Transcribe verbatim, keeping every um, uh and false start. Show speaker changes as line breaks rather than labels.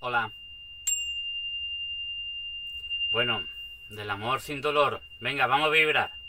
Hola. Bueno, del amor sin dolor. Venga, vamos a vibrar.